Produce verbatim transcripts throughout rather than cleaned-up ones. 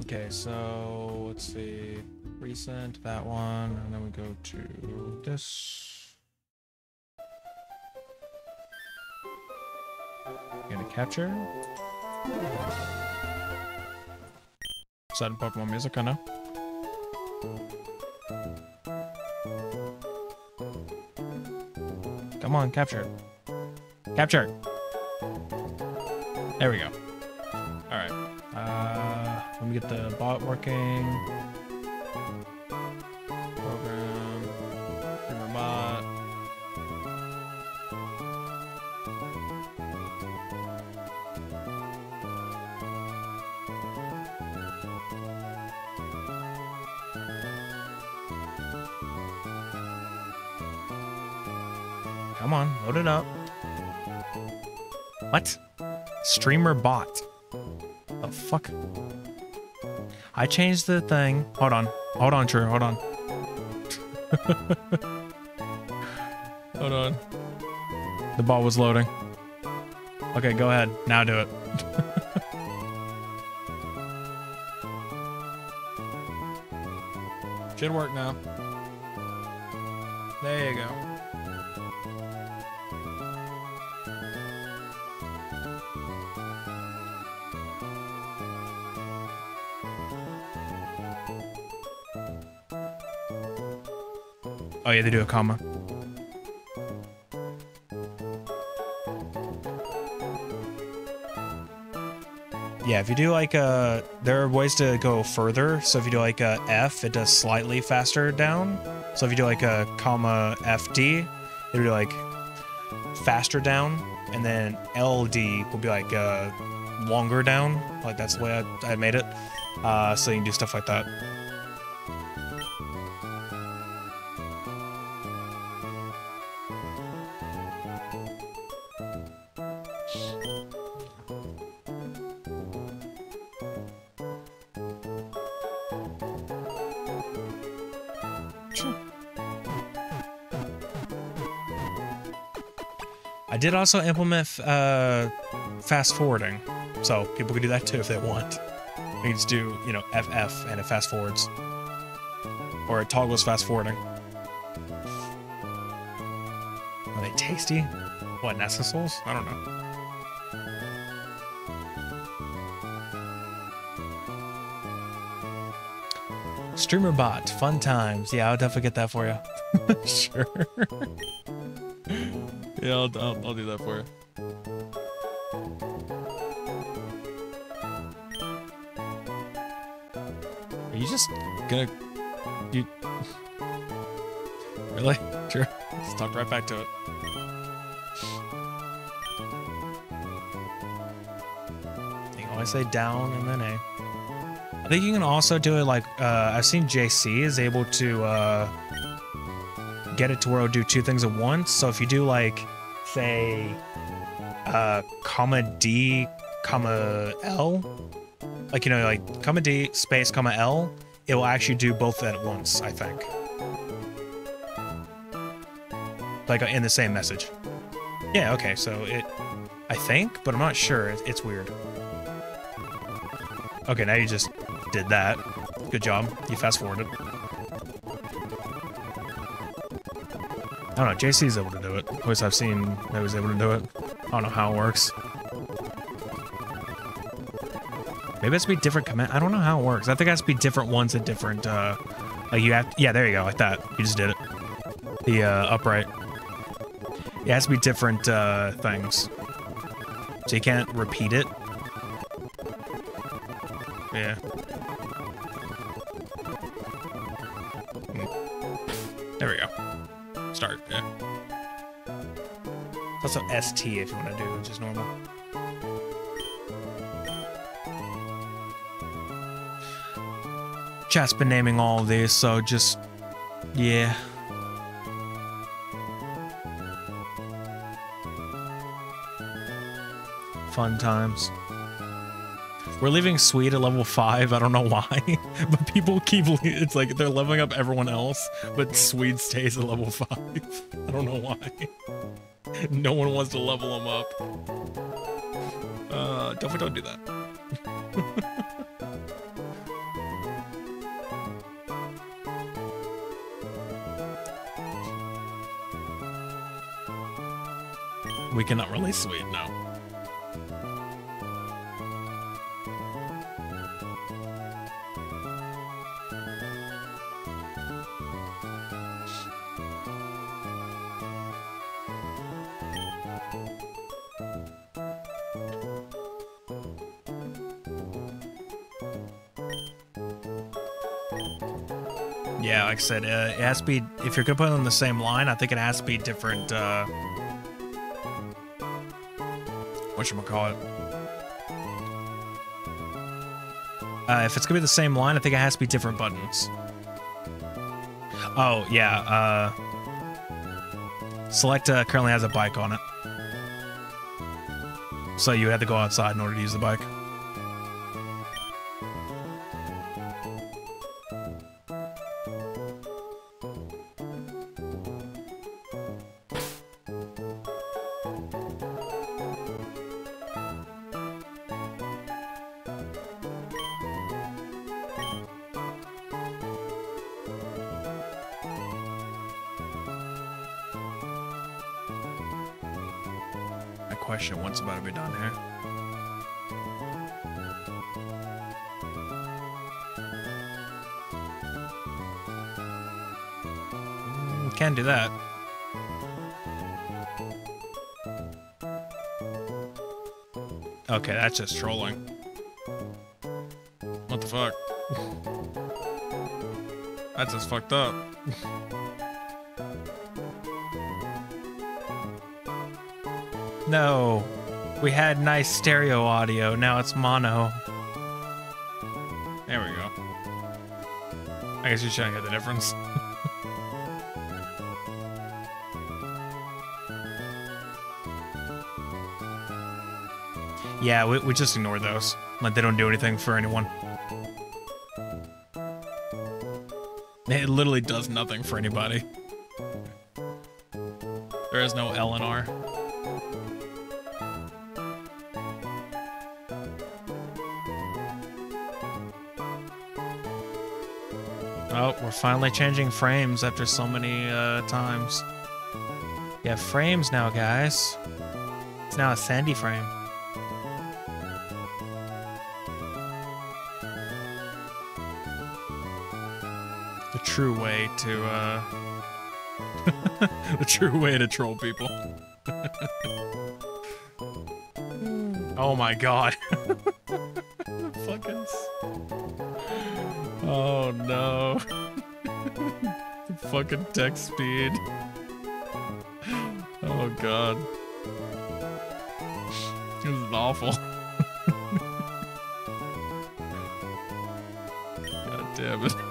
Okay, so let's see. Recent, that one, and then we go to this. Gonna capture. Sudden Pokemon music, I know. Come on, capture. Capture! There we go. Alright. Uh, let me get the bot working. Program. Streamer bot. Come on, load it up. What? Streamer bot. The fuck? I changed the thing. Hold on. Hold on, True. Hold on. Hold on. The ball was loading. Okay, go ahead. Now do it. Should work now. There you go. Oh yeah, they do a comma. Yeah, if you do like a, there are ways to go further. So if you do like a F, it does slightly faster down. So if you do like a comma F D, it'll be like faster down, and then L D will be like uh, longer down. Like that's the way I, I made it. Uh, so you can do stuff like that. I did also implement uh, fast forwarding, so people can do that too if they want. You can just do, you know, F F and it fast forwards, or it toggles fast forwarding. Are they tasty? What, Nessicles? I don't know. Streamer bot, fun times. Yeah, I'll definitely get that for you. Sure. Yeah, I'll, I'll, I'll do that for you. Are you just gonna... You... Really? Sure. Let's talk right back to it. You can always say down and then A. I think you can also do it like... Uh, I've seen J C is able to... Uh, get it to where it'll do two things at once. So if you do like, say, uh, comma D, comma L, like, you know, like comma D space comma L, it will actually do both at once, I think. Like in the same message. Yeah, okay, so it, I think, but I'm not sure. It's weird. Okay, now you just did that. Good job. You fast forwarded. I don't know, J C's able to do it. At least I've seen that he was able to do it. I don't know how it works. Maybe it's be different command. I don't know how it works. I think it has to be different ones at different, uh, like you have, yeah, there you go, like that. You just did it. The, uh, upright. It has to be different, uh, things. So you can't repeat it. Yeah. There we go. Start, yeah. Also S T if you want to do, which is normal. Chat's been naming all of these, so just, yeah. Fun times. We're leaving Sweet at level five. I don't know why, but people keep, it's like they're leveling up everyone else, but Sweet stays at level five. I don't know why. No one wants to level him up. Uh, definitely don't do that. We cannot release Sweet, no. Yeah, like I said, uh, it has to be, if you're gonna put them on the same line, I think it has to be different, uh, whatchamacallit? Uh, if it's gonna be the same line, I think it has to be different buttons. Oh, yeah, uh, Select uh, currently has a bike on it. So you had to go outside in order to use the bike. Question what's about to be done here. Mm, can't do that. Okay, that's just trolling. What the fuck? That's just fucked up. No, we had nice stereo audio, now it's mono. There we go. I guess you're trying to get the difference. Yeah, we, we just ignore those. Like, they don't do anything for anyone. It literally does nothing for anybody. There is no L and R. Oh, we're finally changing frames after so many uh, times. Yeah, frames now, guys. It's now a sandy frame. The true way to, uh... the true way to troll people. Oh my god. The fucking... Oh no. The fucking text speed. Oh god. This is awful. God damn it.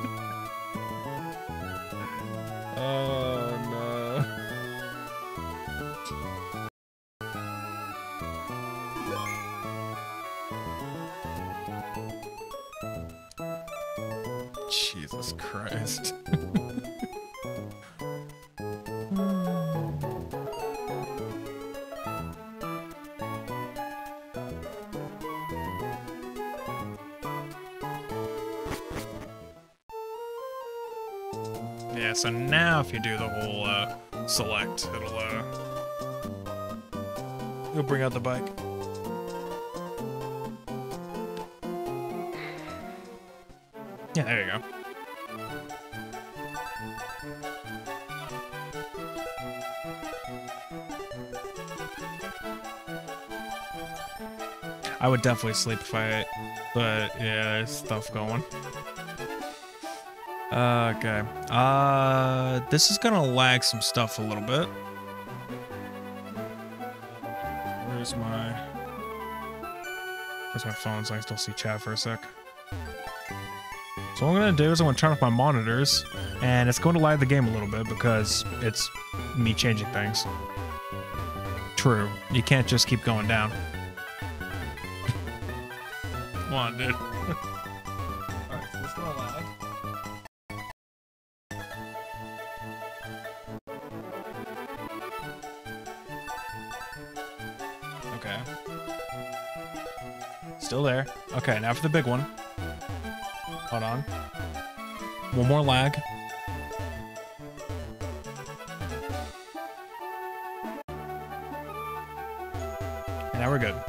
Oh no. Jesus Christ. Yeah, so now if you do the whole uh, select, it'll uh, it'll bring out the bike. Yeah, there you go. I would definitely sleep if I ate, but yeah, there's stuff going. Uh, okay. Uh, this is gonna lag some stuff a little bit. Where's my... Where's my phone so I can still see chat for a sec. So what I'm gonna do is I'm gonna turn off my monitors, and it's going to lag the game a little bit because it's me changing things. True. You can't just keep going down. Come on, dude. Alright, so it's gonna lag. Okay. Still there. Okay, now for the big one. Hold on. One more lag. now we're good.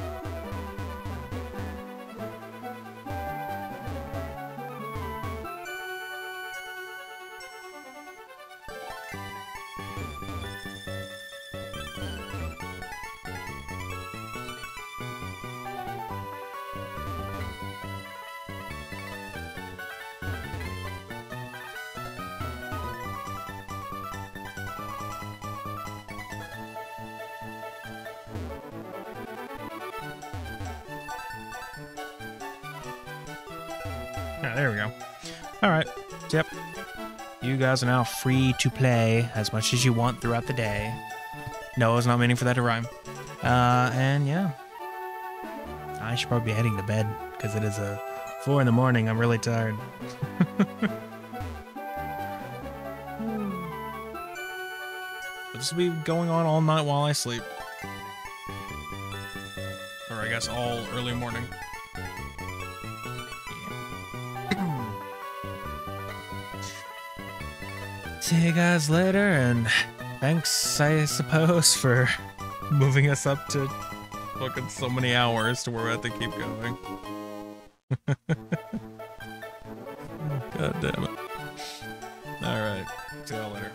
Yeah, there we go. All right. Yep. You guys are now free to play as much as you want throughout the day. No, I was not meaning for that to rhyme. Uh, and yeah. I should probably be heading to bed because it is a uh, four in the morning. I'm really tired. This will be going on all night while I sleep. Or I guess all early morning. See you guys later, and thanks, I suppose, for moving us up to fucking so many hours to where we have to keep going. God damn it. Alright, see y'all later.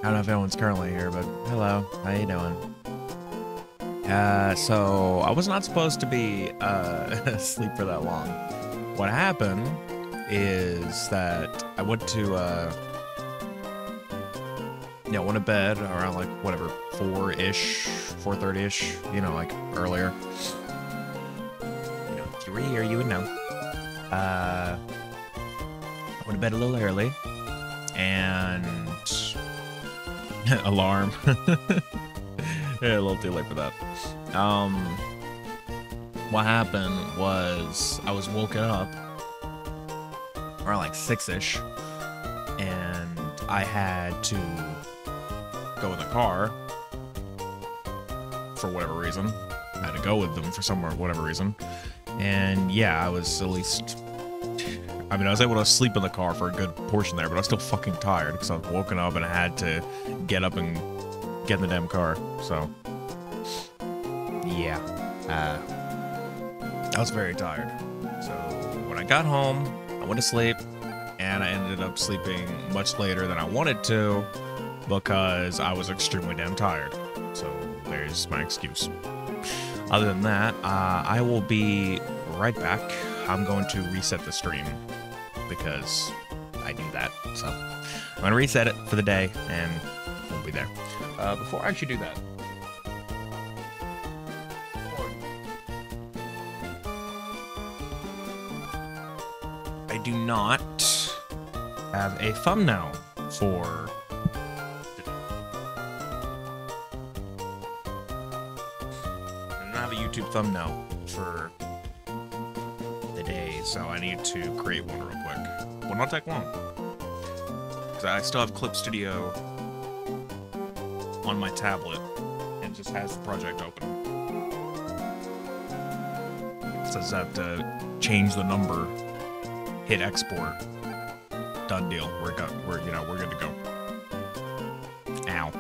don't know if anyone's currently here, but hello, how you doing? Uh, so I was not supposed to be uh, asleep for that long. What happened is that I went to, uh, you know, went to bed around like whatever four-ish, four thirty-ish, you know, like earlier. You know, if you were here, you would know. Uh, I went to bed a little early, and alarm. Yeah, a little too late for that. Um, what happened was I was woken up around like six-ish, and I had to go in the car for whatever reason. I had to go with them for some whatever reason. And yeah, I was at least... I mean, I was able to sleep in the car for a good portion there, but I was still fucking tired because I was woken up and I had to get up and get in the damn car. So, yeah. Uh, I was very tired. So, when I got home, I went to sleep, and I ended up sleeping much later than I wanted to because I was extremely damn tired. So, there's my excuse. Other than that, uh, I will be right back. I'm going to reset the stream because I do that. So I'm going to reset it for the day and we'll be there. Uh, before I actually do that, I do not have a thumbnail for today. I don't have a YouTube thumbnail for day, so I need to create one real quick. Will not take long, because I still have Clip Studio on my tablet and it just has the project open. It says that to change the number, hit export, done deal. We're good. We're you know we're good to go. Ow.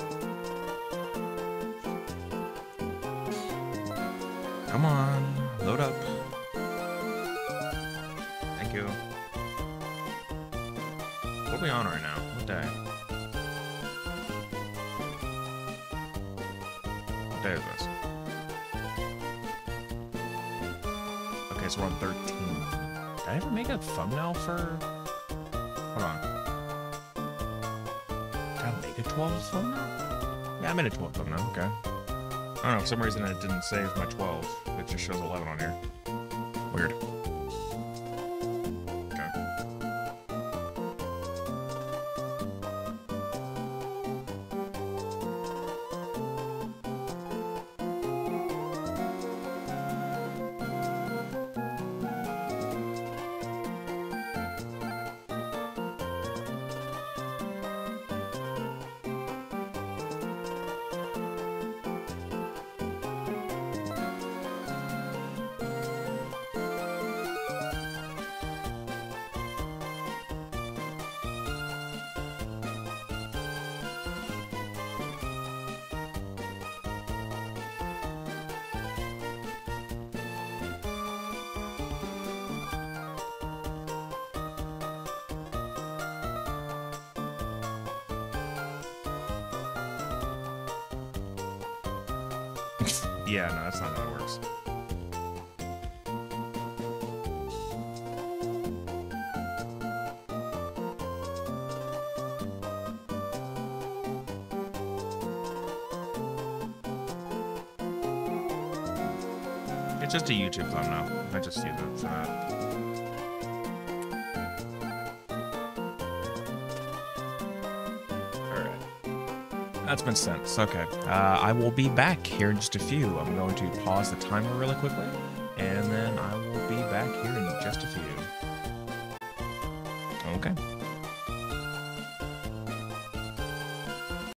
Come on, load up. Thank you. What are we on right now? What day? What day is this? Okay, so we're on thirteen. Did I ever make a thumbnail for... Hold on. Did I make a twelve thumbnail? Yeah, I made a twelve thumbnail, okay. I don't know, for some reason it didn't save my twelve. It just shows eleven on here. Weird. Yeah, no, that's not how it works. It's just a YouTube thumbnail. I just use it for that. That's been sent. Okay. Uh, I will be back here in just a few. I'm going to pause the timer really quickly, and then I will be back here in just a few. Okay.